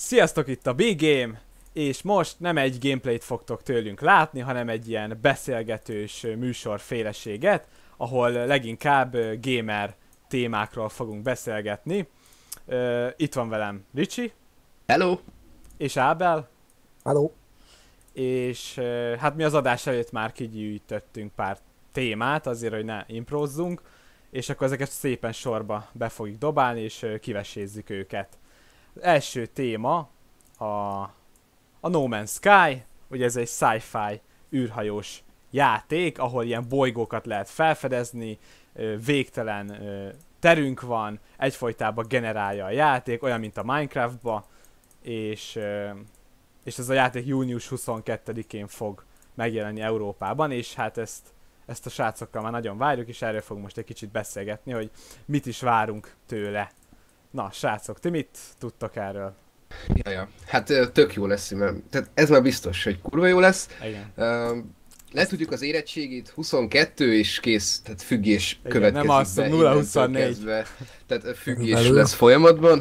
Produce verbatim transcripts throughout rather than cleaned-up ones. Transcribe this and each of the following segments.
Sziasztok, itt a Big Game, és most nem egy gameplayt fogtok tőlünk látni, hanem egy ilyen beszélgetős műsor féleséget, ahol leginkább gamer témákról fogunk beszélgetni. Uh, itt van velem Ricsi. Hello! És Ábel. Hello! És uh, hát mi az adás előtt már kigyűjtöttünk pár témát, azért, hogy ne improzzunk, és akkor ezeket szépen sorba be fogjuk dobálni, és uh, kivesézzük őket. Az első téma a, a No Man's Sky, ugye ez egy sci-fi űrhajós játék, ahol ilyen bolygókat lehet felfedezni, végtelen terünk van, egyfolytában generálja a játék, olyan, mint a Minecraftba, és, és ez a játék június huszonkettedikén fog megjelenni Európában, és hát ezt, ezt a srácokkal már nagyon várjuk, és erről fogunk most egy kicsit beszélgetni, hogy mit is várunk tőle. Na, srácok, ti mit tudtok erről? Jaja, hát tök jó lesz, mert tehát ez már biztos, hogy kurva jó lesz. Igen. Uh, le tudjuk az érettségét, huszonkettő és kész, tehát függés Igen, következik nem azt, be. nulla huszonnégy. Tehát függés lesz folyamatban.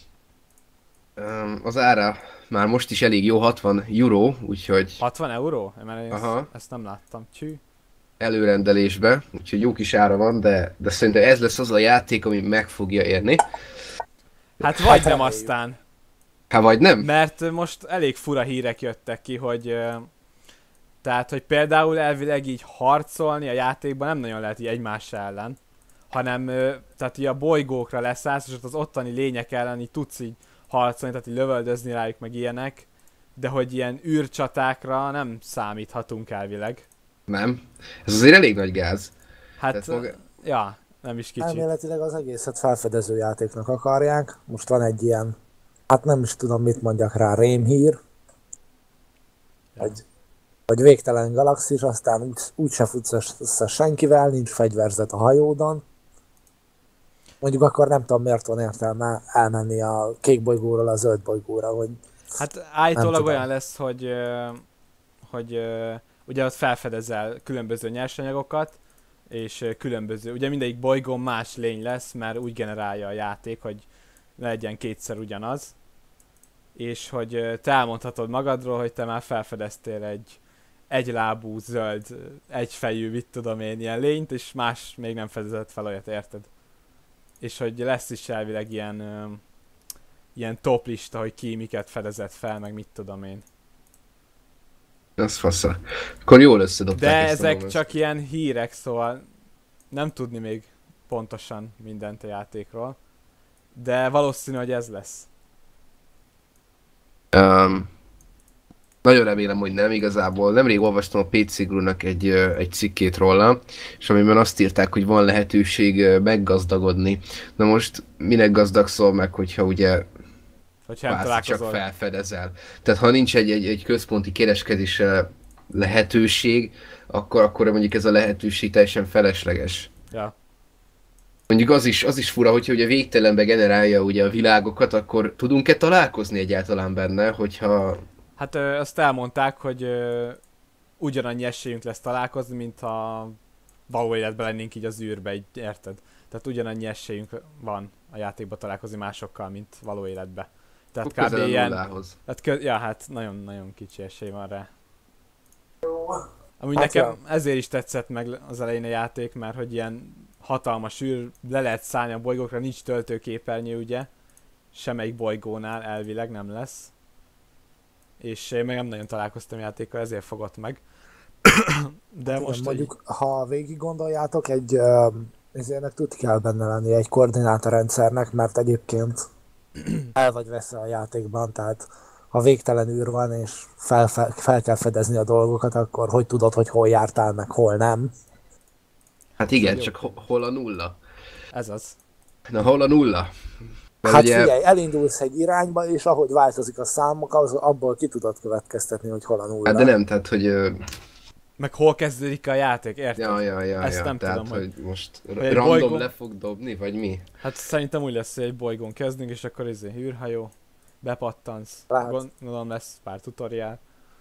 Um, az ára már most is elég jó, hatvan euró, úgyhogy... hatvan euró? Mert én Aha. ezt, ezt nem láttam. Csű. Előrendelésbe, úgyhogy jó kis ára van, de, de szerintem ez lesz az a játék, ami meg fogja érni. Hát vagy nem aztán. Hát vagy nem? Mert most elég fura hírek jöttek ki, hogy ö, tehát, hogy például elvileg így harcolni a játékban nem nagyon lehet így egymás ellen, hanem ö, tehát így a bolygókra leszállsz, és ott az ottani lények ellen így tudsz így harcolni, tehát így lövöldözni rájuk meg ilyenek, de hogy ilyen űrcsatákra nem számíthatunk elvileg. Nem. Ez azért elég nagy gáz. Hát, maga... ja, nem is kicsit. Elméletileg az egészet felfedező játéknak akarják. Most van egy ilyen, hát nem is tudom mit mondjak rá, rémhír, ja. hogy, hogy végtelen galaxis, aztán úgy, úgy se futsz össze senkivel, nincs fegyverzet a hajódon. Mondjuk akkor nem tudom, miért van értelme elmenni a kék bolygóról a zöld bolygóra, hogy... Hát állítólag olyan lesz, hogy, hogy ugye ott felfedezel különböző nyersanyagokat, és különböző, ugye mindegyik bolygón más lény lesz, mert úgy generálja a játék, hogy ne legyen kétszer ugyanaz. És hogy te elmondhatod magadról, hogy te már felfedeztél egy egylábú, zöld, egyfejű, mit tudom én, ilyen lényt, és más még nem fedezett fel olyat, érted? És hogy lesz is elvileg ilyen, ö, ilyen top lista, hogy ki miket fedezett fel, meg mit tudom én. Az fasza. Akkor jól összedobták. De ezek csak ilyen hírek, szóval nem tudni még pontosan mindent a játékról. De valószínű, hogy ez lesz. Um, nagyon remélem, hogy nem igazából. Nemrég olvastam a pé cé Guru-nak egy, egy cikkét róla, és amiben azt írták, hogy van lehetőség meggazdagodni. Na most minek gazdagszol meg, hogyha ugye Hogyha csak felfedezel. Tehát ha nincs egy, egy, egy központi kereskedésre lehetőség, akkor, akkor mondjuk ez a lehetőség teljesen felesleges. Ja. Mondjuk az is, az is fura, hogyha ugye végtelenbe generálja ugye a világokat, akkor tudunk-e találkozni egyáltalán benne, hogyha... Hát ö, azt elmondták, hogy ö, ugyanannyi esélyünk lesz találkozni, mint ha való életben lennénk így az űrbe, így, érted? Tehát ugyanannyi esélyünk van a játékban találkozni másokkal, mint való életbe. Tehát kb. Ilyen... Tehát kö... Ja, hát nagyon-nagyon kicsi esély van rá. Amúgy hát nekem ja. ezért is tetszett meg az elején a játék, mert hogy ilyen hatalmas űr, le lehet szállni a bolygókra, nincs töltőképernyő ugye. Semmelyik bolygónál elvileg nem lesz. És én meg nem nagyon találkoztam játékkal, ezért fogott meg. De hát most... igen, mondjuk, hogy... ha végig gondoljátok, egy uh, ezért tud kell benne lenni egy koordinátorrendszernek, mert egyébként el vagy veszve a játékban, tehát ha végtelen űr van, és fel, fel, fel kell fedezni a dolgokat, akkor hogy tudod, hogy hol jártál, meg hol nem? Hát igen, csak ho hol a nulla? Ez az. Na, hol a nulla? Mert hát ugye... figyelj, elindulsz egy irányba, és ahogy változik a számok, az, abból ki tudod következtetni, hogy hol a nulla. Hát de nem, tehát hogy... Uh... Meg hol kezdődik a játék, érted? Ja, ja, ja, Ezt ja. nem tehát, tudom, hogy most hogy random bolygón... le fog dobni, vagy mi? Hát szerintem úgy lesz, hogy egy bolygón kezdünk, és akkor ez egy űrhajó, bepattansz, Lehet. Gondolom lesz pár tutoriál,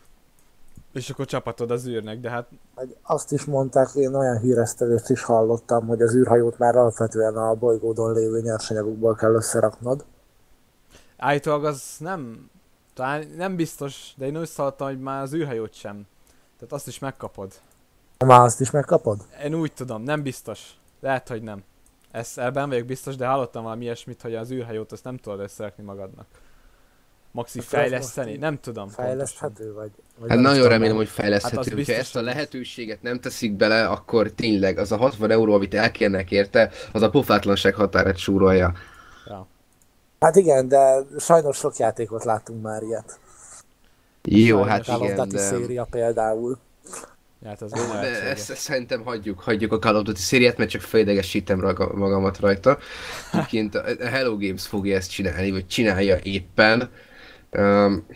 és akkor csapatod az űrnek, de hát... Azt is mondták, én olyan híresztelést is hallottam, hogy az űrhajót már alapvetően a bolygódon lévő nyersanyagokból kell összeraknod. Állítólag az nem, talán nem biztos, de én úgy hallottam, hogy már az űrhajót sem. Tehát azt is megkapod. Már azt is megkapod? Én úgy tudom, nem biztos. Lehet, hogy nem. Ezt ebben vagyok biztos, de hallottam valami ilyesmit, hogy az űrhajót azt nem tudod összerakni magadnak. Maxi Akkor fejleszteni? Nem tudom. Fejleszthető vagy? vagy Hát nem nagyon tudom, remélem, nem. hogy fejleszthető. Hát az Hát biztos, ha ezt a hogy- lehetőséget nem teszik bele, akkor tényleg az a hatvan euró, amit elkérnek érte, az a pofátlanság határát súrolja. Ja. Hát igen, de sajnos sok játékot láttunk már ilyet. Jó, Sajnos. hát Call of igen, Duty de... széria például. Ja, hát az De ezt, lehetséges. ezt szerintem hagyjuk, hagyjuk a Call of Duty szériát, mert csak felidegesítem raga- magamat rajta. Egyébként a a Hello Games fogja ezt csinálni, vagy csinálja éppen. Um,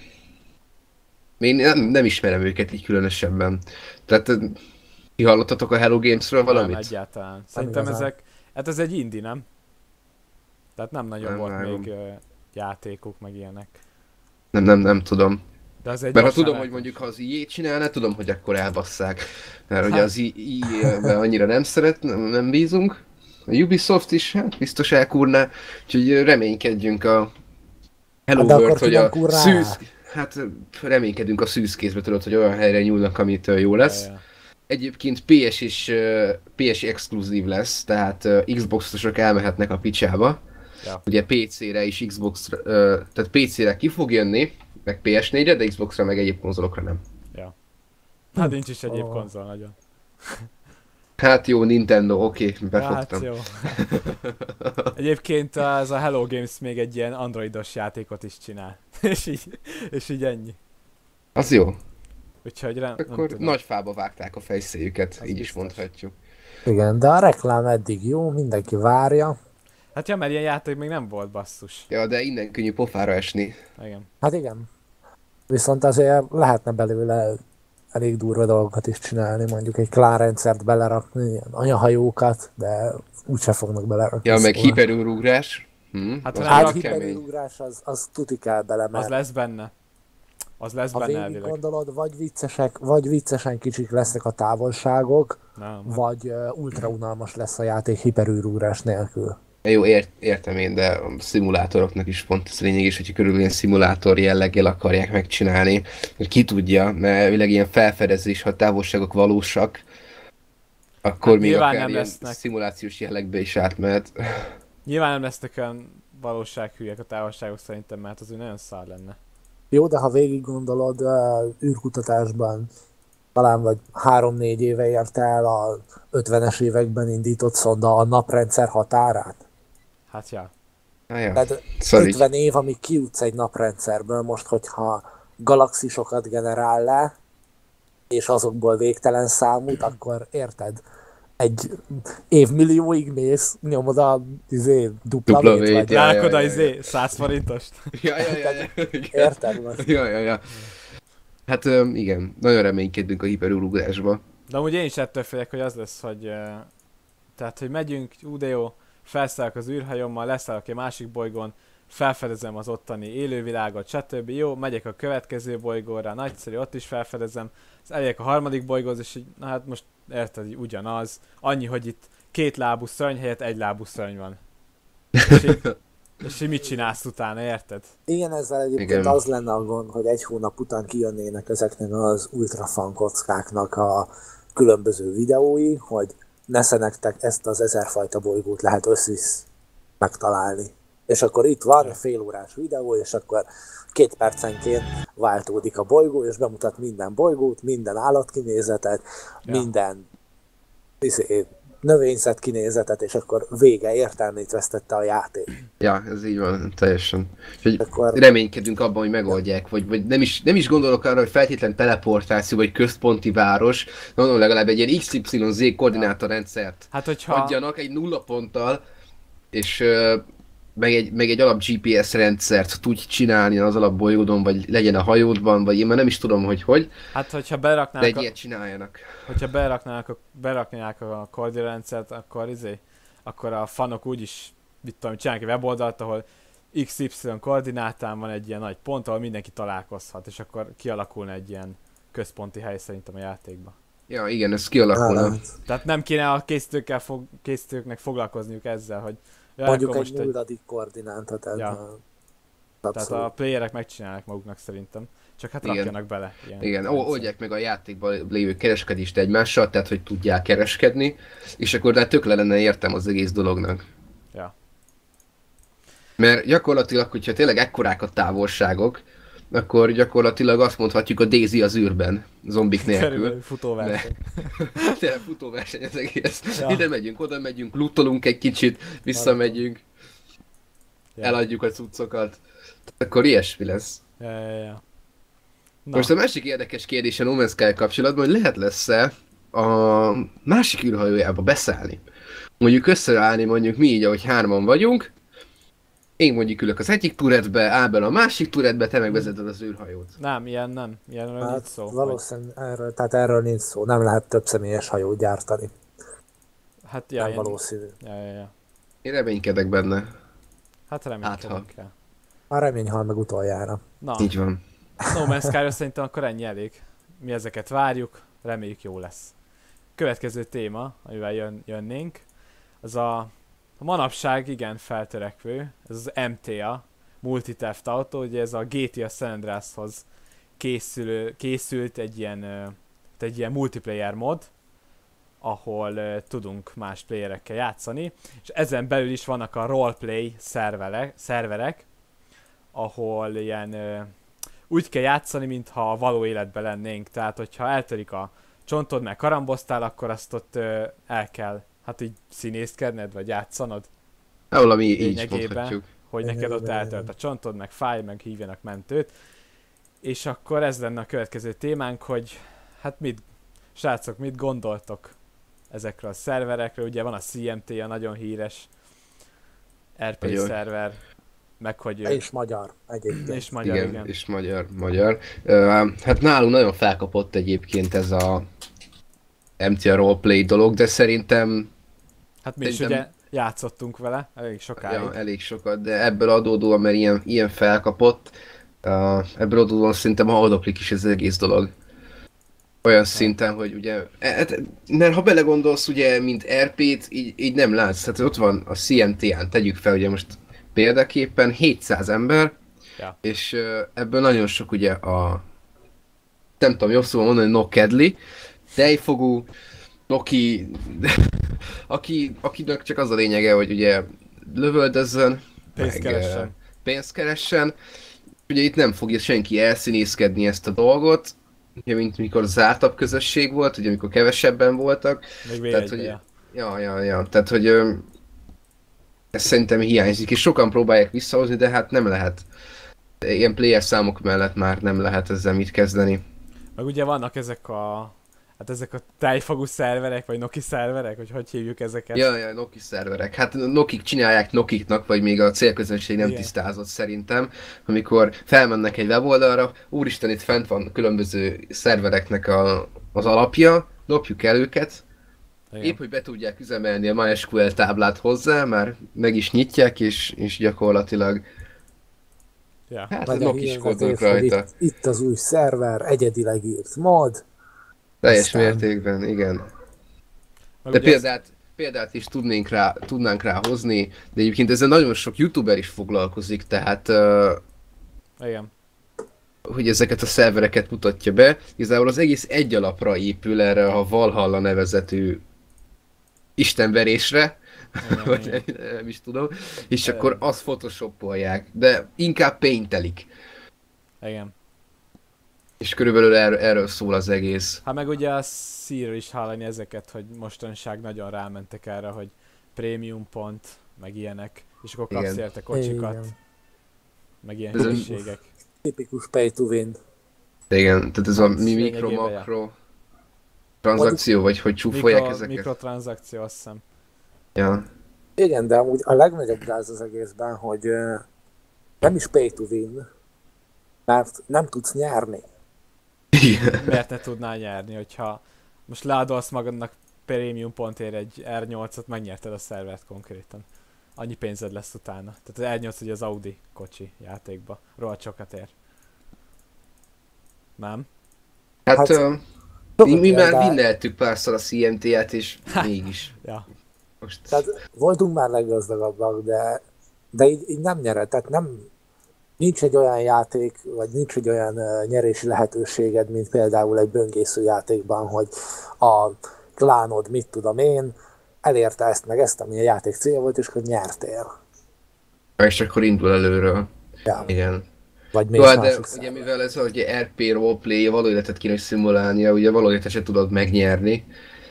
én nem, nem ismerem őket így különösebben. Tehát ö, ti hallottatok a Hello Gamesről valamit? Nem egyáltalán. Szerintem igazán. ezek, hát ez egy indie, nem? Tehát nem nagyon Nem volt vágom. még ö, játékok, meg ilyenek. Nem, nem, nem tudom. De az egy Mert ha gyorsan tudom, el- hogy mondjuk ha az i á csinálna, tudom, hogy akkor elbasszák. Mert ugye Hát. az i á-ben annyira nem szeret, nem, nem bízunk. A Ubisoft is, hát biztos elkúrná. Úgyhogy reménykedjünk a Hello Hát de akkor World, ki hogy nem a kúrná el? szűz... Hát reménykedünk a szűzkézbe, tudod, hogy olyan helyre nyúlnak, amit ö, jó lesz. Ja, ja. Egyébként pé es és ö, pé es exkluzív lesz, tehát ö, Xbox-osok elmehetnek a picsába. Ja. Ugye pé cére is Xbox, ö, tehát pé cére ki fog jönni, meg pé es négyre, de Xbox-ra meg egyéb konzolokra nem. Hát nincs is egyéb Ó. konzol nagyon. Hát jó, Nintendo, oké, okay, Hát befogtam. jó. Egyébként az a Hello Games még egy ilyen androidos játékot is csinál. és, így, és így ennyi. Az jó. Úgyhogy rem, nem Akkor tudom. nagy fába vágták a fejszéjüket, Az így is biztos. mondhatjuk. Igen, de a reklám eddig jó, mindenki várja. Hát ja, mert ilyen játék még nem volt, basszus. Ja, de innen könnyű pofára esni. Igen. Hát igen. Viszont azért lehetne belőle elég durva dolgokat is csinálni, mondjuk egy klánrendszert belerakni, ilyen anyahajókat, de úgyse fognak belerakni. Ja, meg szóval. hiperűrugrás. Hm, Hát, az ha Hát nem már kemény. hiperülugrás az, az tuti kell bele, Az mert lesz benne. Az lesz ha benne végig elvileg. gondolod, vagy viccesek, vagy viccesen kicsik lesznek a távolságok, Nem. vagy uh, ultra unalmas lesz a játék hiperűrugrás nélkül. Jó, ért, értem én, de a szimulátoroknak is pont ez lényeg is, hogy körülbelül ilyen szimulátor jelleggel akarják megcsinálni. Hogy ki tudja, mert elvileg ilyen felfedezés, ha a távolságok valósak, akkor Hát még nyilván akár nem ilyen lesznek. szimulációs jellegbe is átmehet. Nyilván nem lesznek olyan valósághülyek a távolságok szerintem, mert az úgy nagyon szar lenne. Jó, de ha végig gondolod, uh, űrkutatásban talán vagy három-négy éve ért el a ötvenes években indított szonda a naprendszer határát. Hát ja. Ah, ja. Tehát Szóval így- ötven év, amíg kijutsz egy naprendszerből, most hogyha galaxisokat generál le, és azokból végtelen számút, akkor érted? Egy évmillióig mész, nyomod a izé, dupla, Dupla vét, vét, vagy, ja. Rákod a ja, izé, száz forintost. Ja, ja, ja, ja, igen. érted? Most? Ja, ja, ja. Hát öm, igen, nagyon reménykedünk a hiperúrugrásba. De amúgy én is ettől félek, hogy az lesz, hogy... Uh, tehát, hogy megyünk, ú de jó, felszállok az űrhajommal, leszállok egy másik bolygón, felfedezem az ottani élővilágot, stb. Jó, megyek a következő bolygóra, nagyszerű, ott is felfedezem, az elérek a harmadik bolygóhoz, és így, na hát most érted, így ugyanaz. Annyi, hogy itt két lábú szörny helyett egy lábú szörny van. És így, és így mit csinálsz utána, érted? Igen, ezzel egyébként Igen. az lenne a gond, hogy egy hónap után kijönnének ezeknek az ultrafan kockáknak a különböző videói, hogy nesze nektek ezt az ezerfajta bolygót lehet összvisz megtalálni. És akkor itt van a fél órás videó, és akkor két percenként váltódik a bolygó, és bemutat minden bolygót, minden állatkinézetet, Ja. minden izé, növényzet kinézetet, és akkor vége, értelmét vesztette a játék. Ja, ez így van, teljesen. Úgyhogy Akkor reménykedünk abban, hogy megoldják, vagy, vagy nem, is, nem is gondolok arra, hogy feltétlen teleportáció, vagy központi város, mondom, legalább egy ilyen iksz ipszilon zé koordinátorrendszert Hát hogyha... adjanak egy nulla ponttal, és ö, meg egy, meg egy alap gé pé es rendszert tudj csinálni az alapbolygódon, vagy legyen a hajódban, vagy én már nem is tudom, hogy hogy, Hát hogyha de beraknák egy a... ilyet csináljanak. Hogyha beraknák a, beraknák a koordinárendszert, akkor izé, akkor a fanok úgyis, mit tudom, csinálnak egy weboldalt, ahol iksz ipszilon koordinátán van egy ilyen nagy pont, ahol mindenki találkozhat, és akkor kialakulna egy ilyen központi hely szerintem a játékban. Ja, igen, ez kialakulna. állam. Tehát nem kéne a készítőkkel fog, készítőknek foglalkozniuk ezzel, hogy ja, Mondjuk akkor egy most egy, nulladik koordinátot. Ja. Ja. Tehát a playerek megcsinálják maguknak szerintem. Csak hát Igen. rakjanak bele. Ilyen Igen, rendszer. oldják meg a játékban lévő kereskedést egymással, tehát hogy tudják kereskedni, és akkor de tök le lenne értem az egész dolognak. Ja. Mert gyakorlatilag, hogyha tényleg ekkorák a távolságok, akkor gyakorlatilag azt mondhatjuk a Daisy az űrben, zombik nélkül. Körülbelül futóverseny. Tényleg futóverseny az egész. Ja. Ide megyünk, oda megyünk, lootolunk egy kicsit, visszamegyünk, Ja. eladjuk a cuccokat. Akkor ilyesmi lesz. Ja, ja, ja. Na, Most a másik érdekes kérdés a No Man's Sky kapcsolatban, hogy lehet lesz-e a másik űrhajójába beszállni. Mondjuk összeállni mondjuk mi így, ahogy hárman vagyunk, én mondjuk ülök az egyik turetbe, Ábel a másik turetbe, te megvezeted az űrhajót. nem, ilyen nem. Ilyenről nincs Hát szó. valószínűleg erről, tehát erről nincs szó, nem lehet több személyes hajót gyártani. Hát ja, nem ilyen... valószínű. Ja, ja, ja. Én reménykedek benne. Hát reménykedünk el. A remény hal meg utoljára. Na, Így van. No Man's Sky-ról szerintem akkor ennyi elég. Mi ezeket várjuk, reméljük jó lesz. Következő téma, amivel jön, jönnénk, az a, a manapság igen feltörekvő, ez az em té á, Multi Theft Auto, ugye ez a gé té á San Andreashoz készülő, készült egy ilyen, ö, egy ilyen multiplayer mod, ahol uh, tudunk más playerekkel játszani, és ezen belül is vannak a roleplay szerverek, szerverek ahol ilyen uh, úgy kell játszani, mintha a való életben lennénk, tehát hogyha eltörik a csontod, meg karamboztál, akkor azt ott uh, el kell, hát így színészkedned, vagy játszanod, Valami így Lényegében. mondhatjuk. hogy neked ott Igen, eltölt a csontod, meg fáj, meg hívjanak mentőt. És akkor ez lenne a következő témánk, hogy hát mit, srácok, mit gondoltok ezekről a szerverekről? Ugye van a cé em té, a nagyon híres er pé Nagyon. szerver, meg hogy... És magyar egyébként. és magyar, Igen, igen. és magyar, magyar. Uh, hát nálunk nagyon felkapott egyébként ez a em té á roleplay dolog, de szerintem Hát mi is Szerintem- ugye játszottunk vele elég sokáig. ja, elég sokat, de ebből adódóan, mert ilyen, ilyen felkapott, uh, ebből adódóan szerintem haldoklik is ez az egész dolog. Olyan szinten, hogy ugye, e- hát, mert ha belegondolsz, ugye, mint er pét, így, így nem látsz, hát ott van a cé em té án, tegyük fel, ugye most példaképpen hétszáz ember, Ja. és uh, ebből nagyon sok ugye a, nem tudom, jobb szóval mondani, no kedli, tejfogú, Noki, aki, akinek csak az a lényege, hogy ugye lövöldözzön, Pénzt meg, keressen. eh, pénzt keressen. Ugye itt nem fogja senki elszínészkedni ezt a dolgot, ugye mint mikor zártabb közösség volt, ugye amikor kevesebben voltak. Még Tehát, vé egybe, hogy, ja. ja, ja, ja, tehát hogy ö, ez szerintem hiányzik, és sokan próbálják visszahozni, de hát nem lehet. Ilyen player számok mellett már nem lehet ezzel mit kezdeni. Meg ugye vannak ezek a... Hát ezek a tejfagú szerverek, vagy Noki szerverek, hogy hogy hívjuk ezeket. Ja, ja, Noki szerverek. Hát Nokik csinálják Nokiknak, vagy még a célközönség nem Igen. tisztázott szerintem, amikor felmennek egy weboldalra, úristen, itt fent van különböző szervereknek a, az alapja, lopjuk el őket, Igen. épp hogy be tudják üzemelni a MySQL táblát hozzá, már meg is nyitják, és, és gyakorlatilag, Ja. hát Vagy a nokiskodnak hirdetés, hogy rajta. Itt, itt az új szerver, egyedileg írt mod. Teljes aztán- mértékben, igen. Meg De ugye az- példát, példát is tudnénk rá, tudnánk rá hozni, de egyébként ezzel nagyon sok youtuber is foglalkozik, tehát uh, Igen. hogy ezeket a szervereket mutatja be. Igazából az egész egy alapra épül erre a Valhalla nevezetű istenverésre, Igen, vagy igen. nem, nem is tudom, és Igen. akkor azt photoshopolják, de inkább paintelik. Igen. És körülbelül erről, erről szól az egész. Hát meg ugye a szírről is hallani ezeket, hogy mostanság nagyon rámentek erre, hogy prémium pont, meg ilyenek, és akkor kapsz Igen. érte kocsikat, Igen. meg ilyen Ez a- hülyeségek. Tipikus pay to win. Igen, tehát ez a Hát, mi lényegében, ja. mikro-makro tranzakció, vagy hogy csúfolják Mikro, ezeket. mikrotranszakció, azt hiszem. Ja. Igen, de amúgy a legnagyobb gáz az egészben, hogy ö, nem is pay to win, mert nem tudsz nyerni. Igen. Miért ne tudnál nyerni, hogyha most leadolsz magadnak prémium pontért egy er nyolcat, megnyerted a szervert konkrétan. Annyi pénzed lesz utána. Tehát az er nyolc ugye az Audi kocsi játékba. Rohadt sokat ér. Nem? Hát, Hát, hát mi, mi már vinneltük párszor a cé em té-et, és mégis. Ja. Most... Tehát voltunk már leggazdagabbak, de, de így, így nem nyered, tehát nem, nincs egy olyan játék, vagy nincs egy olyan uh, nyerési lehetőséged, mint például egy böngésző játékban, hogy a klánod, mit tudom én, elérte ezt meg ezt, ami a játék célja volt, és akkor nyertél. És akkor indul előről. Ja. Igen. Vagy még Jó, hát de másik ugye mivel ez ugye er pé roleplay, való életet kéne szimulálnia, ugye való életet se tudod megnyerni.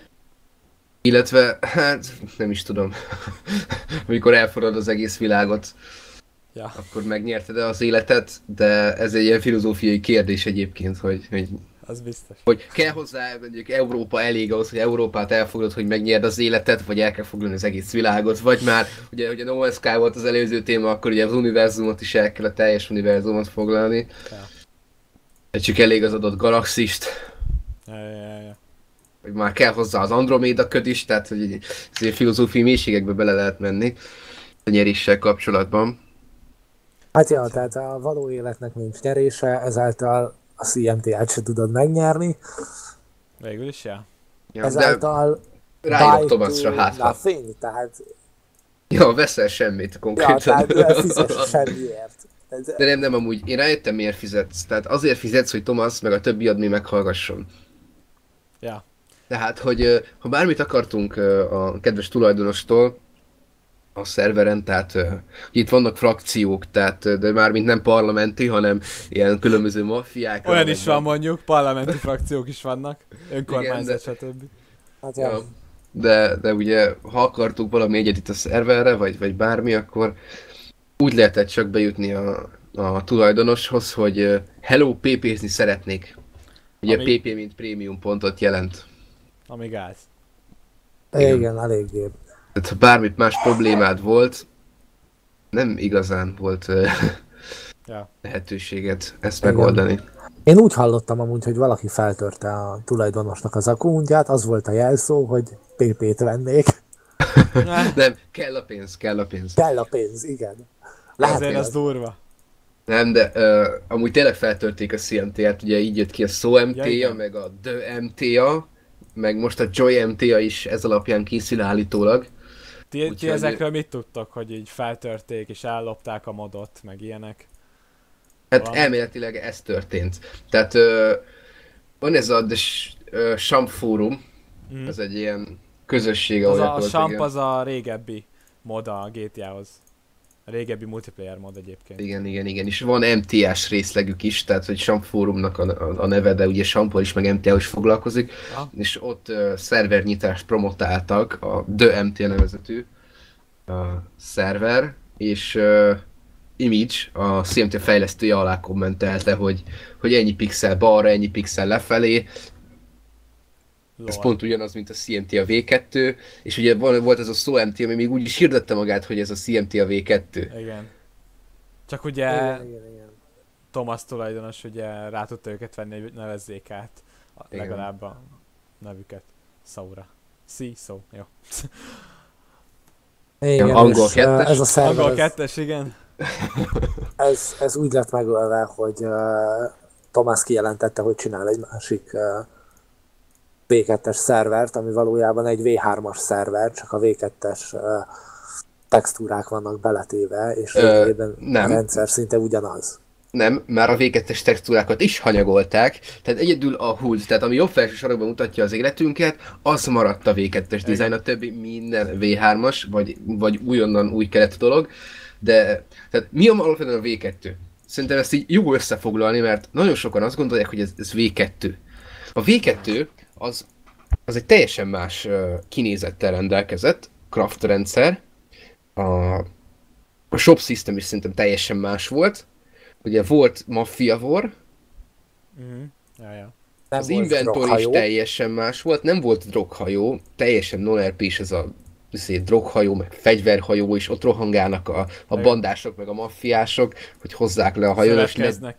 Illetve, hát nem is tudom, amikor elforrad az egész világot, Ja. akkor megnyerted az életet, de ez egy ilyen filozófiai kérdés egyébként, hogy, hogy, Az biztos. hogy kell hozzá, mondjuk Európa elég ahhoz, hogy Európát elfogadod, hogy megnyerd az életet, vagy el kell foglalni az egész világot, vagy már, ugye, ugye No Man's Sky volt az előző téma, akkor ugye az univerzumot is el kell, a teljes univerzumot foglalni. Ja. Csak elég az adott galaxist. Ja, ja, ja. Vagy már kell hozzá az Androméda köd is, tehát hogy ez ilyen filozófiai mélységekbe bele lehet menni a nyeréssel kapcsolatban. Hát ja, tehát a való életnek nincs nyerése, ezáltal a cé em té-et se tudod megnyerni. Végül is, ja. Ja, Ezáltal rájött Thomasra hátha. Nothing, tehát... Ja, veszel semmit konkrétan. Ja, tehát fizes semmiért. De nem, nem, amúgy én rájöttem, miért fizetsz. Tehát azért fizetsz, hogy Thomas meg a többi admi meghallgasson. Ja. Tehát, hogy ha bármit akartunk a kedves tulajdonostól a szerveren, tehát itt vannak frakciók, tehát de mármint nem parlamenti, hanem ilyen különböző maffiák. Olyan is van mondjuk, parlamenti frakciók is vannak, önkormányzat, Igen, stb. Hát ja. Ja, de, de ugye, ha akartunk valami egyet itt a szerverre, vagy, vagy bármi, akkor úgy lehetett csak bejutni a, a tulajdonoshoz, hogy hello, pé pézni szeretnék. Ugye Ami... pé pé mint prémium pontot jelent. Ami gáz. Igen, Igen eléggé. Tehát ha bármit más problémád volt, nem igazán volt ja. lehetőséget ezt Igen. megoldani. Én úgy hallottam amúgy, hogy valaki feltörte a tulajdonosnak az akkuntját, az volt a jelszó, hogy pé pét vennék. Nem, kell a pénz, kell a pénz. Kell a pénz, igen. Lehet, azért az durva. Nem, de uh, amúgy tényleg feltörték a cé em té-et, ugye így jött ki a szó em té-ja, ja, meg a The em té-ja, meg most a Joy em té-ja is ez alapján készül állítólag. Ti, Úgy, ti ezekről hogy... mit tudtok, hogy így feltörték és ellopták a modot, meg ilyenek? Hát van? Elméletileg ez történt. Tehát uh, van ez a The uh, Champ Forum, mm. ez egy ilyen közösség, ahol... Az a, a Champ az a régebbi mod a gé té á-hoz. A régebbi multiplayer mod egyébként. Igen, igen, igen, és van em té á-s részlegük is, tehát hogy Champ Forumnak a, a, a neve, de ugye Champol is meg em té á is foglalkozik, ah. és ott uh, szervernyitást promotáltak, a The em té nevezetű uh, szerver, és uh, Image, a cé em té fejlesztője alá kommentelte, hogy, hogy ennyi pixel balra, ennyi pixel lefelé. Lord. Ez pont ugyanaz, mint a cé em té a vé kettő, és ugye volt ez a szó em té, ami még úgy is hirdette magát, hogy ez a cé em té a vé kettő. Igen. Csak ugye igen, igen, igen. Thomas tulajdonos ugye rá tudta őket venni, hogy nevezzék át a, legalább a nevüket. Saura. Sí, szó, jó. Igen, angol kettes. Ez a szerver, angol kettes, igen. Ez, ez úgy lett megölve, hogy uh, Thomas kijelentette, hogy csinál egy másik uh, vé kettes szervert, ami valójában egy vé hármas szerver, csak a vé kettes uh, textúrák vannak beletéve, és Ö, a rendszer szinte ugyanaz. Nem, már a vé kettes textúrákat is hanyagolták, tehát egyedül a hú dé, tehát ami jobb felső sarokban mutatja az életünket, az maradt a vé kettes dizájn, a többi minden vé hármas, vagy, vagy újonnan új keletű dolog, de tehát mi a alapvetően a vé kettő? Szerintem ezt így jó összefoglalni, mert nagyon sokan azt gondolják, hogy ez, ez vé kettő. A vé kettő az, az egy teljesen más uh, kinézettel rendelkezett, craft rendszer, a, a shop system is szerintem teljesen más volt, ugye volt Mafia War, mm-hmm. ja, ja. az inventory is teljesen más volt, nem volt droghajó, teljesen non-er pé-s ez a droghajó, meg fegyverhajó, és ott rohangálnak a, a bandások, meg a maffiások, hogy hozzák le a hajót. Ne...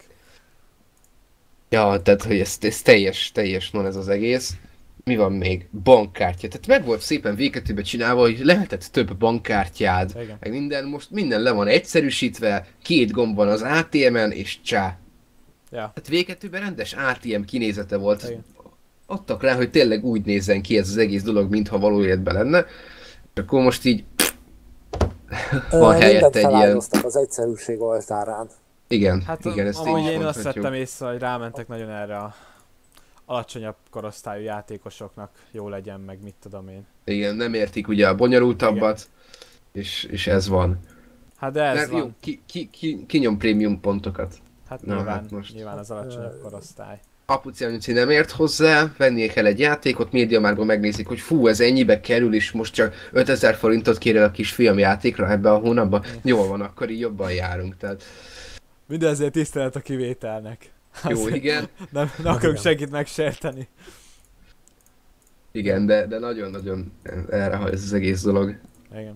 Ja, tehát hogy ez, ez teljes, teljes non ez az egész. Mi van még? Bankkártya. Tehát meg volt szépen vé kettőben csinálva, hogy lehetett több bankkártyád, igen. Meg minden, most minden le van egyszerűsítve, két gomb van az á té em-en, és csá. Ja. Tehát vé kettőben rendes á té em kinézete volt. Igen. Adtak rá, hogy tényleg úgy nézzen ki ez az egész dolog, mintha való életben lenne. És akkor most így van helyett egy ilyen... az egyszerűség oltárán. Igen, Hát igen, ezt amúgy én is én azt mondhatjuk. vettem észre, hogy rámentek nagyon erre a alacsonyabb korosztályú játékosoknak jó legyen, meg mit tudom én. Igen, nem értik ugye a bonyolultabbat, és, és ez van. Hát de ez Mert jó, van. ki, ki, ki, ki nyom prémium pontokat. Hát Na, nyilván, hát most. nyilván az alacsonyabb korosztály. Apuci anyuci nem ért hozzá, vennie kell egy játékot, médiamárban megnézik, hogy fú, ez ennyibe kerül, és most csak ötezer forintot kér el a kisfiam játékra ebbe a hónapban. Jól van, akkor így jobban járunk, tehát Mindezért tisztelet a kivételnek. jó, Azért igen, Nem, nem akarunk senkit megsérteni. igen, de, de nagyon-nagyon erre hajt ez az egész dolog. Igen.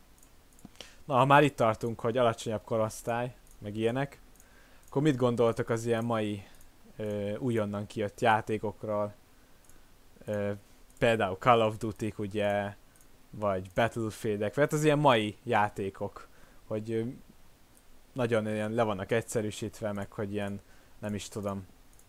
Na, ha már itt tartunk, hogy alacsonyabb korosztály, meg ilyenek, akkor mit gondoltok az ilyen mai ö, újonnan kijött játékokról? Ö, például Call of Duty, ugye, vagy Battlefield-ek, vagy hát az ilyen mai játékok, hogy ö, nagyon ilyen le vannak egyszerűsítve, meg hogy ilyen, nem is tudom,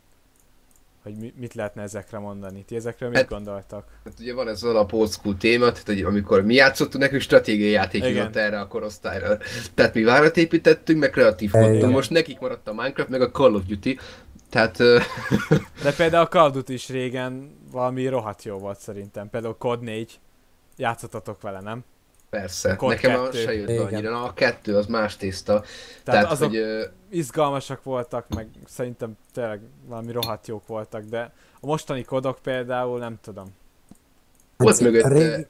hogy mi, mit lehetne ezekre mondani. Ti ezekről mit Hát- gondoltak? Hát ugye van ez az alap old school téma, tehát hogy amikor mi játszottunk, nekünk stratégiai játék Igen. jutott erre a korosztályra. Tehát mi várat építettünk, meg kreatív Igen. voltunk. Most nekik maradt a Minecraft, meg a Call of Duty. Tehát ö, De például a Call of Duty is régen valami rohadt jó volt szerintem. Például Cod négy. Játszottatok vele, nem? persze, Code nekem a kettő. se jött be Igen. annyira. Na, a kettő az más tészta. Tehát, Tehát, azok hogy ö, izgalmasak voltak, meg szerintem tényleg valami rohadt jók voltak, de a mostani kodok például nem tudom. volt mögötte, régi-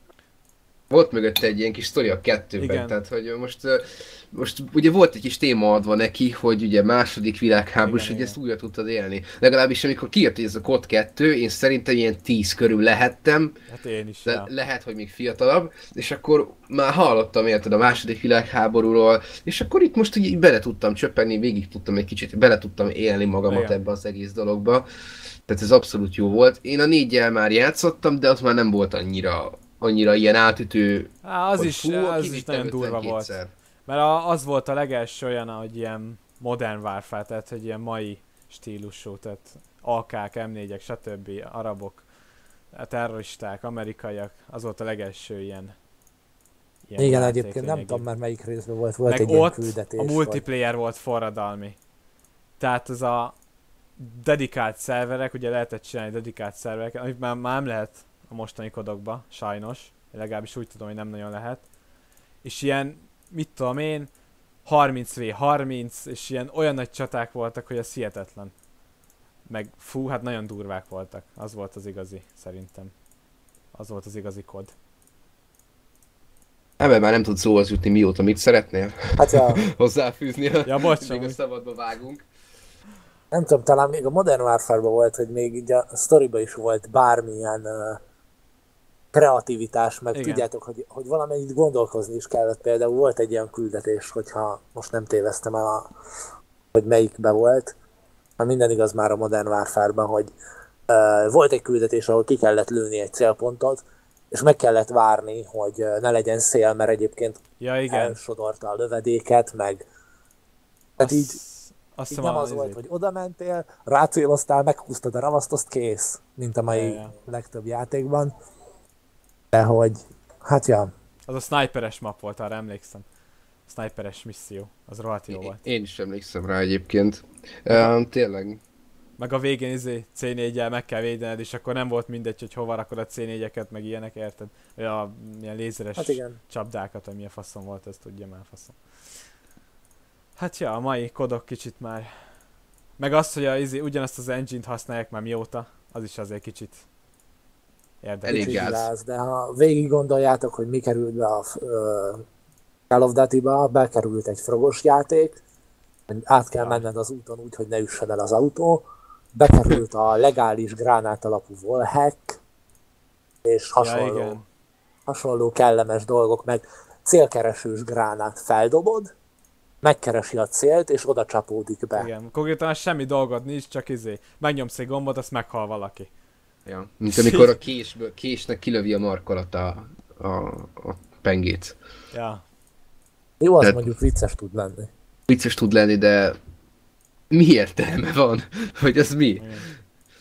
volt mögötte egy ilyen kis sztori a kettőben, Igen. tehát hogy most, ö, most ugye volt egy kis téma adva neki, hogy ugye második világháború, Igen, hogy igen. ezt újra tudtad élni. Legalábbis amikor kijött ez a kod kettő, én szerintem ilyen tíz körül lehettem, Hát én is. de Ja. lehet, hogy még fiatalabb, és akkor már hallottam érted a második világháborúról, és akkor itt most így bele tudtam csöppenni, végig tudtam egy kicsit, bele tudtam élni magamat Igen. ebbe az egész dologba. Tehát ez abszolút jó volt. Én a négyel már játszottam, de az már nem volt annyira, annyira ilyen átütő. Á, az hogy is, fú, az is kivittem nagyon durva volt. ötvenkétszer. Mert a, az volt a legelső olyan, hogy ilyen modern warfare, tehát hogy ilyen mai stílusú, tehát á ká-k, em négyek, stb. Arabok, terroristák, amerikaiak, az volt a legelső ilyen, ilyen Igen, játék egyébként nem lényegében. tudom már melyik részben volt, volt Meg egy ilyen ott küldetés. a vagy- multiplayer volt forradalmi. Tehát az a dedikált szerverek, ugye lehetett csinálni dedikált szervereket, amit már, már nem lehet a mostani kodokba, sajnos. Legalábbis úgy tudom, hogy nem nagyon lehet. És ilyen, mit tudom én, harminc vé harminc, és ilyen olyan nagy csaták voltak, hogy ez hihetetlen. Meg fú, hát nagyon durvák voltak. Az volt az igazi, szerintem. Az volt az igazi kod. Ebben már nem tudsz szóhoz jutni, mióta mit szeretnél Hát ja, hozzáfűzni, Ja, bocs, még a amúgy. szabadba vágunk. nem tudom, talán még a Modern Warfare-ban volt, hogy még így a sztoriba is volt bármilyen uh, kreativitás, meg Igen. tudjátok, hogy, hogy valamennyit gondolkozni is kellett. Például volt egy ilyen küldetés, hogyha most nem téveztem el, a, hogy melyikbe volt, mert minden igaz már a Modern Warfare-ban, hogy uh, volt egy küldetés, ahol ki kellett lőni egy célpontot, és meg kellett várni, hogy uh, ne legyen szél, mert egyébként Ja, igen. elsodorta a lövedéket, meg tehát így, azt így hiszem nem a- az volt, hogy oda mentél, rácéloztál, meghúztad a ravaszt, azt kész, mint a mai Ja, ja. legtöbb játékban. De hogy, hát ja, Az a sniperes map volt, arra emlékszem. Sniperes misszió, az rohadt jó volt. Én is emlékszem rá egyébként. Um, tényleg. Meg a végén izé cé négyel meg kell védened, és akkor nem volt mindegy, hogy hova rakod a cé négyeket, meg ilyenek, érted? Vagy a ilyen lézeres hát igen. csapdákat, hogy milyen faszom volt, ezt tudja már faszom. Hát ja, a mai kodok kicsit már... Meg az, hogy a, izé, ugyanazt az engine-t használják már mióta, az is azért kicsit érdekes. Elég Kicsit gáz. gáz, de ha végig gondoljátok, hogy mi került be a ö, Call of Duty-ba, bekerült egy frogos játék, át kell Ja. menned az úton úgy, hogy ne üssön el az autó, bekerült a legális gránát alapú wallhack, és Ja, hasonló, igen. hasonló kellemes dolgok, meg célkeresős gránát feldobod, megkeresi a célt, és oda csapódik be. Igen, konkrétan semmi dolgod nincs, csak izé, megnyomsz egy gombot, azt meghal valaki. Ja. Mint amikor a késből, késnek kilövi a markolat a, a, a pengét. Ja, Jó, az Tehát- mondjuk vicces tud lenni. Vicces tud lenni, de mi értelme van? Hogy az mi? igen.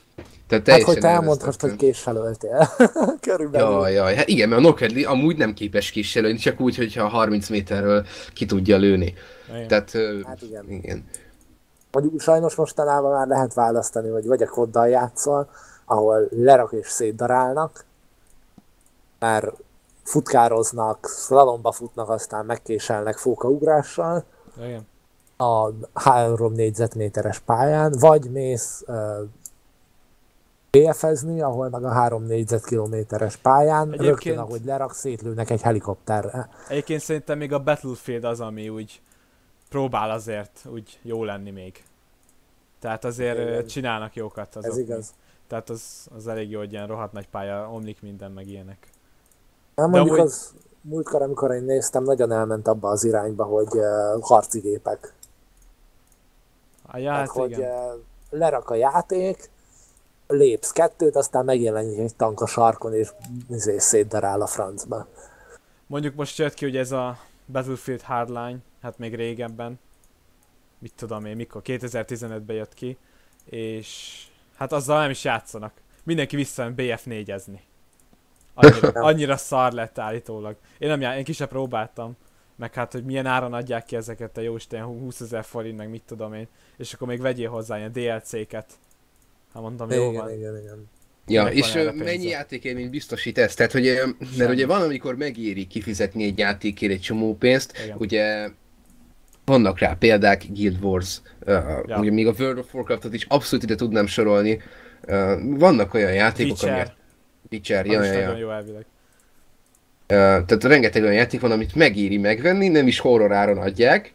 Tehát Hát, hogy teljesen te elmondhatod, hogy elvesztettem. késsel öltél. Körülbelül. Jaj, jaj, hát igen, mert a Nokedli amúgy nem képes kísérlőni, csak úgy, hogyha harminc méterről ki tudja lőni. Igen. Tehát, ö, Hát igen. igen. Mondjuk sajnos mostanában már lehet választani, hogy vagy a koddal játszol, ahol lerak és szétdarálnak, mert futkároznak, szlalomba futnak, aztán megkéselnek fókaugrással Igen. a három négyzetméteres pályán, vagy mész uh, bé ef-ezni, ahol meg a három négyzetkilométeres pályán Egyébként- rögtön, ahogy lerak, szétlőnek egy helikopterre. Egyébként szerintem még a Battlefield az, ami úgy próbál azért úgy jó lenni még. Tehát azért Igen. ö, csinálnak jókat azok. Ez még. igaz. Tehát az, az elég jó, hogy ilyen rohadt nagy pálya, omlik minden, meg ilyenek. Nem, mondjuk amúgy- az múltkor, amikor én néztem, nagyon elment abba az irányba, hogy uh, harci gépek. Ah, ja, Tehát, hát hogy igen. uh, lerak a játék, lépsz kettőt, aztán megjelenik egy tank a sarkon, és izé, szétdarál a francba. Mondjuk most jött ki ugye ez a Battlefield Hardline, hát még régebben. Mit tudom én, mikor? kétezer-tizenötben jött ki. És hát azzal nem is játszanak. Mindenki visszajön bé ef négyezni. Annyira, annyira szar lett állítólag. Én nem já- én ki se próbáltam. Meg hát, hogy milyen áron adják ki ezeket a jóisten húszezer forint, meg mit tudom én. És akkor még vegyél hozzá ilyen dé el cé-ket. Hát mondtam, jó Igen, van. igen, igen. Ja, Kinek és van erre ö, mennyi pénze? játékélményt biztosít ez? Tehát, hogy, ö, mert Semmi. ugye van, amikor megéri kifizetni egy játékért egy csomó pénzt, Igen. ugye vannak rá példák, Guild Wars, uh, Ja. ugye még a World of Warcraftot is abszolút ide tudnám sorolni. Uh, vannak olyan játékok, Witcher. amiért... Witcher, Az ja, is ja, ja. nagyon jó elvileg. Uh, tehát rengeteg olyan játék van, amit megéri megvenni, nem is horror áron adják.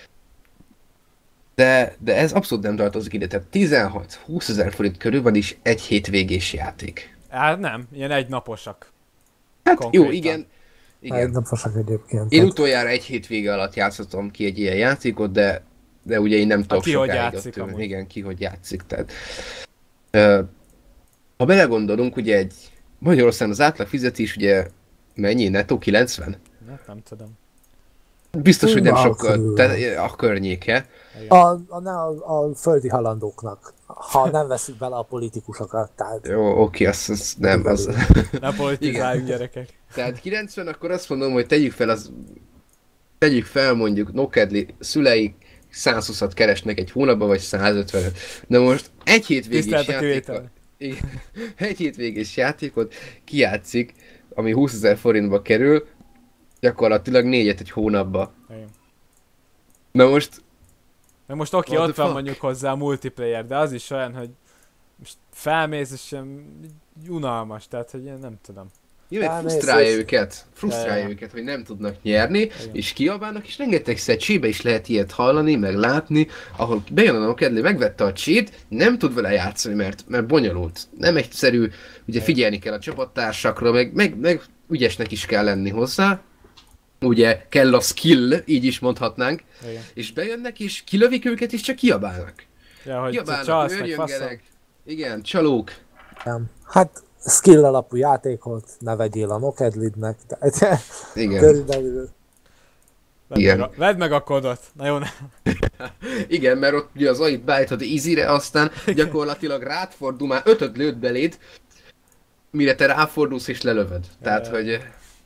De, de ez abszolút nem tartozik ide, tehát tizenhat-húsz ezer forint körül van is egy hétvégés játék. Hát nem, ilyen egynaposak. Hát Konkrétan. jó, igen. Egy Igen. naposak egyébként. Én Tehát utoljára egy hétvége alatt játszottam ki egy ilyen játékot, de, de ugye én nem tudok ki hogy sokáig játszik ott ülni. amúgy. Igen, ki hogy játszik. Tehát, ö, ha belegondolunk, ugye egy Magyarországon az átlag fizetés ugye mennyi? Netto kilencven? Hát nem tudom. Biztos, hogy nem Hú, sokkal, körül. tehát a környéke. A, a, a, a földi halandóknak, ha nem veszük bele a politikusokat, tehát Jó, oké, az, az nem, az... Ne politizáljunk, gyerekek. Tehát kilencven, akkor azt mondom, hogy tegyük fel az... Tegyük fel mondjuk Nokedli szülei százhúszat keresnek egy hónapban, vagy százötvenet. De most egy hétvégés Tisztelt a játékot... kivétel. Igen, egy hétvégés játékot kijátszik, ami húszezer forintba kerül, gyakorlatilag négyet egy hónapba. Igen. Na most, Meg most oké, What ott the van fuck? mondjuk hozzá a multiplayer, de az is olyan, hogy most felmész és sem unalmas, tehát hogy én nem tudom. jövő Elmész frusztrálja és- őket, frusztrálja Ja, ja. őket, hogy nem tudnak nyerni, Igen. és kiabálnak, és rengeteg csébe is lehet ilyet hallani, meg látni, ahol bejön a Nokedli, megvette a csét, nem tud vele játszani, mert, mert bonyolult. Nem egyszerű, ugye figyelni kell a csapattársakra, meg, meg, meg ügyesnek is kell lenni hozzá. Ugye kell a skill, így is mondhatnánk, Igen. és bejönnek, és kilövik őket, és csak kiabálnak. Ja, hogy Kiabálnak, csalsz meg faszom. őrjöngenek. Igen, csalók. nem. Hát skill alapú játékot ne vegyél a Nokedlidnek, de Igen. körülbelül. Vedd Igen. meg, a, vedd meg a kodot. Na jó, ne. Igen, mert ott ugye az ait beállítod easy-re, aztán gyakorlatilag rád fordul, már ötöt lőtt beléd, mire te ráfordulsz és lelövöd. Tehát, Ja. hogy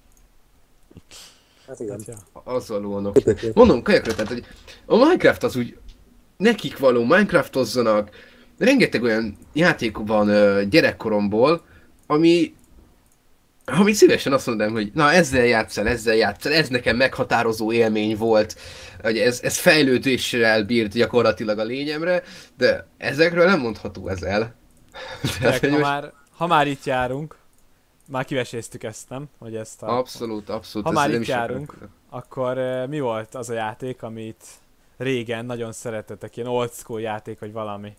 Hát igen. Hát, ja. azzal lónok. Pipipip. Mondom, kajakra, tehát, hogy a Minecraft az úgy nekik való, Minecraftozzanak, rengeteg olyan játék van ö, gyerekkoromból, ami amit szívesen azt mondanám, hogy na ezzel játszol, ezzel játszol, ez nekem meghatározó élmény volt, hogy ez, ez fejlődéssel bírt gyakorlatilag a lényemre, de ezekről nem mondható ez el. Tehát, Gyerek, hogy ha, most már, ha már itt járunk, már kiveséztük ezt, nem? Hogy ezt a... abszolút, abszolút. Ha ez már nem itt is járunk, akarok. akkor uh, mi volt az a játék, amit régen nagyon szeretetek, ilyen old school játék, vagy valami?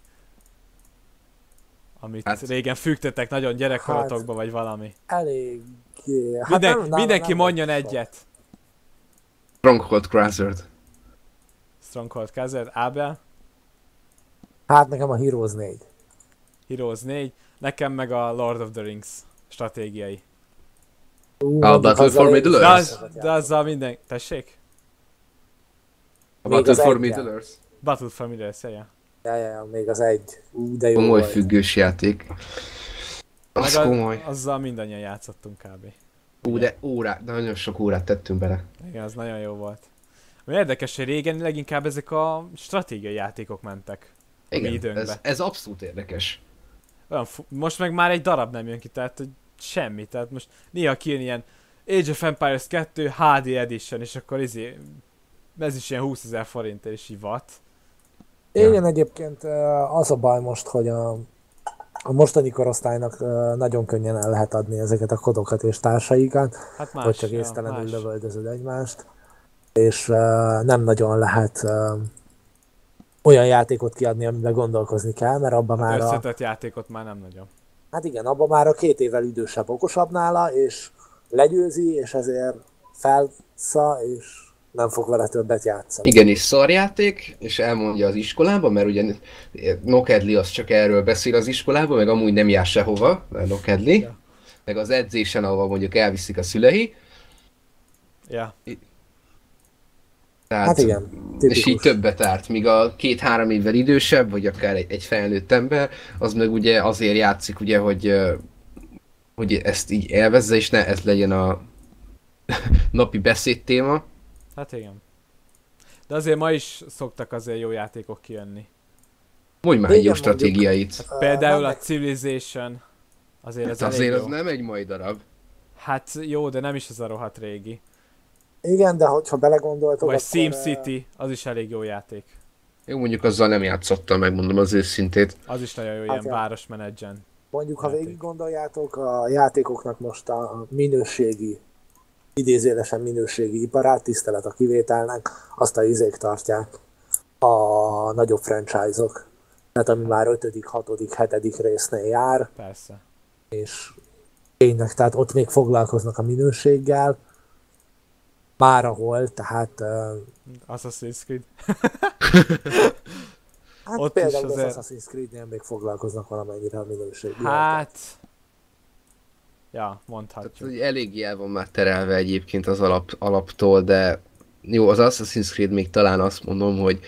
Amit Hát- hát, régen fügtetek nagyon gyerekkorotokba, vagy valami. Elég... Hát Minden, nem, nálam mindenki nem mondjon volt sok. egyet. Stronghold Crusader. Stronghold Kazed, Abel, Hát nekem a Heroes négy. Heroes négy, nekem meg a Lord of the Rings stratégiai. Ú, A mondjuk Battle azzal for én is Middle De, Earth? az, sokat de játszottam. azzal minden... Tessék? A Még Battle az for egyen. Middle Earth. Battle for Middle Earth, ja. Ja, ja, ja, még az egy. Ú, de jó Komoly volt. függős játék. Az Meg a, komoly. azzal mindannyian játszottunk kb. Ú, de órát, de nagyon sok órát tettünk bele. Igen, az nagyon jó volt. Ami érdekes, hogy régen leginkább ezek a stratégiai játékok mentek. A mi Igen, időnkbe. ez, ez abszolút érdekes. Olyan fu- most meg már egy darab nem jön ki, tehát hogy semmi. Tehát most néha kijön ilyen Age of Empires kettő há dé Edition, és akkor izé, ez is ilyen húszezer forintért, és így what? Igen, egyébként az a baj most, hogy a, a mostani korosztálynak nagyon könnyen el lehet adni ezeket a kodokat és társaikat, Hát más, hogy csak ja, észtelenül más. lövöldözöd egymást, és uh, nem nagyon lehet uh, olyan játékot kiadni, amiben gondolkozni kell, mert abban Hát már a, összetett játékot már nem nagyon. hát igen, abban már a két évvel idősebb okosabb nála, és legyőzi, és ezért felsza, és nem fog vele többet játszani. Igen, és szarjáték, és elmondja az iskolában, mert ugye Nokedli az csak erről beszél az iskolában, meg amúgy nem jár sehova, mert Nokedli. Ja. Meg az edzésen, ahova mondjuk elviszik a szülei. Ja, Hát igen, És tipikus. így többet árt, míg a két-három évvel idősebb, vagy akár egy, egy felnőtt ember, az meg ugye azért játszik, ugye, hogy, ö, hogy ezt így élvezze, és ne ez legyen a napi beszédtéma. hát igen. De azért ma is szoktak azért jó játékok kijönni. Mondj már egy jó Igen, stratégiáit. Ö, Például a mennek- Civilization. Azért ez Hát elég azért jó. az nem egy mai darab. Hát jó, de nem is az a rohadt régi. Igen, de hogyha belegondoltok, Vagy akkor, SimCity, az is elég jó játék. Jó, mondjuk azzal nem játszottam, megmondom az őszintét. Az is nagyon jó, Hát ilyen ja. városmenedzsen. mondjuk, ha játék. végig gondoljátok, a játékoknak most a minőségi, idézélesen minőségi iparát, tisztelet a kivételnek, azt a izék tartják a nagyobb franchise-ok. Tehát ami már ötödik, hatodik, hetedik résznél jár, Persze. és tényleg, tehát ott még foglalkoznak a minőséggel, már ahol, tehát uh, Assassin's Creed. hát Ott például is az azért- Assassin's Creed-nél még foglalkoznak valamennyire a minőséggel. Hát... Ja, Tehát mondhatjuk. hogy eléggé el van már terelve egyébként az alap, alaptól, de jó, az Assassin's Creed még talán azt mondom, hogy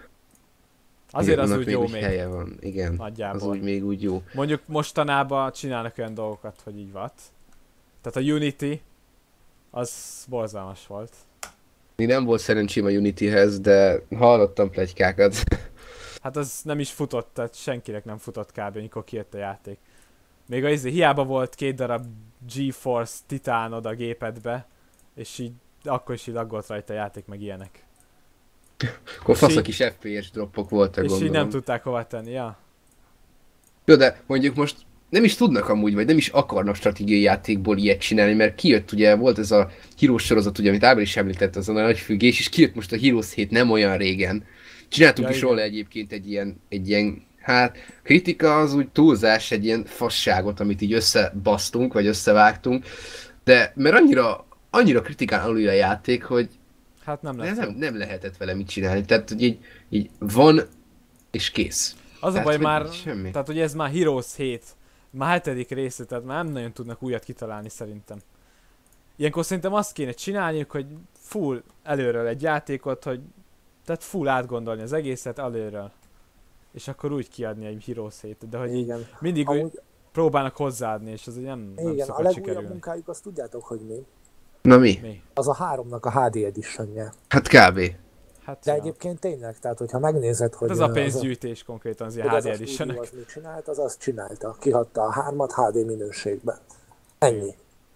Azért az annak úgy még jó úgy még. helye van, igen. Nagyjából. Az úgy még úgy jó. Mondjuk mostanában csinálnak olyan dolgokat, hogy így vad. Tehát a Unity, az borzalmas volt. Még nem volt szerencsém a Unityhez, de hallottam pletykákat. Hát az nem is futott, tehát senkinek nem futott kb. Amikor kijött a játék. Még a izé, hiába volt két darab GeForce titánod a gépedbe, és így akkor is így laggolt rajta a játék, meg ilyenek. Akkor És fasz a így- kis ef pé es droppok voltak, És így gondolom. nem tudták hova tenni, ja. Jó, de mondjuk most nem is tudnak amúgy, vagy nem is akarnak stratégiai játékból ilyet csinálni, mert kijött ugye, volt ez a Heroes sorozat, ugye, amit Ábel is említett, az a nagy függés, és kijött most a Heroes hét nem olyan régen. Csináltunk Ja, is igen. róla egyébként egy ilyen, egy ilyen, hát kritika az úgy túlzás, egy ilyen fasságot, amit így összebasztunk, vagy összevágtunk, de mert annyira, annyira kritikán alul a játék, hogy Hát nem nem, lesz. nem, nem lehetett vele mit csinálni, tehát hogy így, így van, és kész. Az a Tehát, baj hogy már, semmi. tehát ugye ez már Heroes hét, már hetedik része, tehát már nem nagyon tudnak újat kitalálni szerintem. Ilyenkor szerintem azt kéne csinálniuk, hogy full előről egy játékot, hogy tehát full átgondolni az egészet előről. És akkor úgy kiadni egy Heroes hét, de hogy így Igen. mindig úgy Amúgy, próbálnak hozzáadni, és az így nem, nem igen, a szokott legújabb sikerülni. munkájuk, azt tudjátok, hogy mi? Na mi? Mi? Az a háromnak a há dé editionje. Hát kb. Hát, De ja. egyébként tényleg, tehát hogyha megnézed, hogy... Hát ez a ö, pénzgyűjtés konkrétan az ilyen hogy há dé az a stúdió edition. az mit csinált, az azt csinálta. Kihatta a hármat há dé minőségben. Ennyi.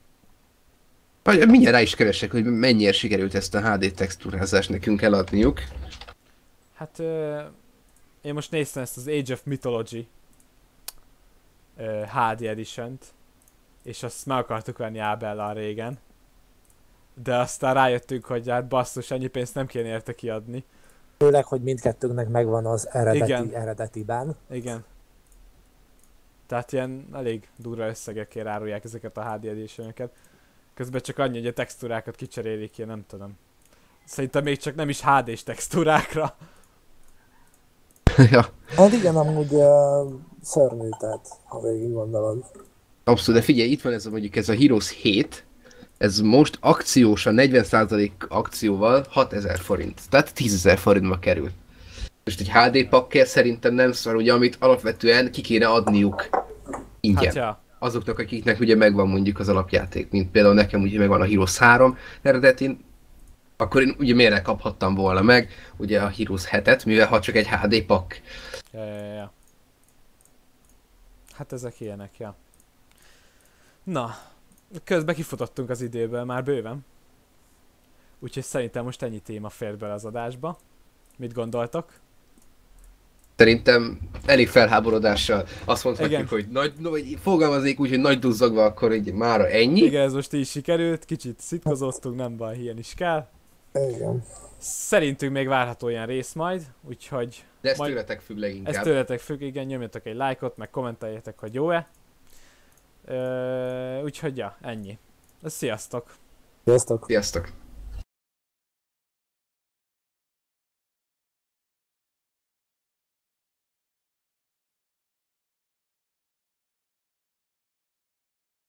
Vagy mindjárt rá is keresek, hogy mennyire sikerült ezt a há dé textúrázást nekünk eladniuk. Hát ö, én most néztem ezt az Age of Mythology ö, há dé Edition-t, és azt meg akartuk venni Ábellal régen. De aztán rájöttünk, hogy hát basszus, ennyi pénzt nem kéne érte kiadni. Főleg, hogy mindkettőnknek megvan az eredeti Igen. eredetiben. Igen. Tehát ilyen elég durva összegekért árulják ezeket a há dé edition-öket. Közben csak annyi, hogy a textúrákat kicserélik ki, nem tudom. Szerintem még csak nem is há dés textúrákra. Ja, Hát igen, amúgy uh, szörnyű, tehát, ha végig gondolod. abszolút, de figyelj, itt van ez a mondjuk ez a Heroes hét, ez most akciósan negyven százalék akcióval hatezer forint, tehát tízezer forintba kerül. Most egy há dé pakkért szerintem nem szar, ugye, amit alapvetően ki kéne adniuk ingyen. Hát ja. Azoknak, akiknek ugye megvan mondjuk az alapjáték, mint például nekem ugye megvan a Heroes három eredetin, akkor én ugye miért ne kaphattam volna meg ugye a Heroes hetet, mivel ha csak egy há dé pakk. Ja, ja, ja. Hát ezek ilyenek, ja. Na, közben kifutottunk az időből már bőven. Úgyhogy szerintem most ennyi téma fér bele az adásba. Mit gondoltok? Szerintem elég felháborodással azt mondhatjuk, Igen. hogy nagy, no, vagy fogalmaznék úgy, hogy nagy duzzogva, akkor így mára ennyi. Igen, ez most így sikerült, kicsit szitkozoztunk, nem baj, ilyen is kell. Igen. Szerintünk még várható ilyen rész majd, úgyhogy... De ez majd... tőletek függ leginkább. Ez tőletek függ, igen, nyomjatok egy lájkot, meg kommenteljetek, hogy jó-e. Ö, úgyhogy ja, ennyi. Sziasztok! Sziasztok! Sziasztok!